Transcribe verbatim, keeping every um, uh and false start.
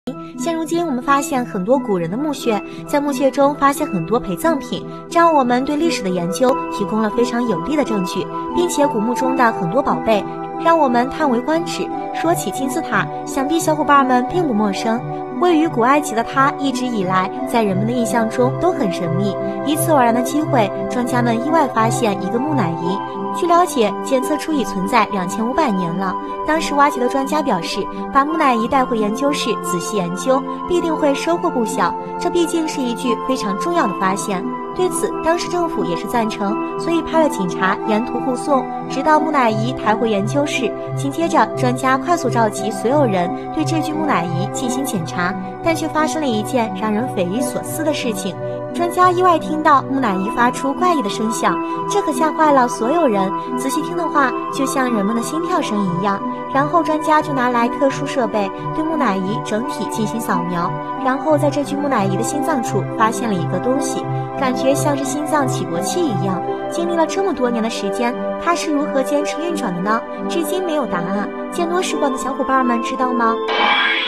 现如今，我们发现很多古人的墓穴，在墓穴中发现很多陪葬品，这让我们对历史的研究提供了非常有力的证据，并且古墓中的很多宝贝让我们叹为观止。说起金字塔，想必小伙伴们并不陌生。位于古埃及的它，一直以来在人们的印象中都很神秘。一次偶然的机会，专家们意外发现一个木乃伊。据了解，检测出已存在两千五百年了。当时挖掘的专家表示，把木乃伊带回研究室仔细研究，必定会收获不小。这毕竟是一具非常重要的发现。对此，当时政府也是赞成，所以派了警察沿途护送，直到木乃伊抬回研究室。紧接着，专家快速召集所有人对这具木乃伊进行检查，但却发生了一件让人匪夷所思的事情。专家意外听到木乃伊发出怪异的声响，这可吓坏了所有人。仔细听的话，就像人们的心跳声一样。然后专家就拿来特殊设备对木乃伊整体进行扫描，然后在这具木乃伊的心脏处发现了一个东西，感觉像是心脏起搏器一样。经历了这么多年的时间，它是如何坚持运转的呢？至今没有答案。见多识广的小伙伴们知道吗？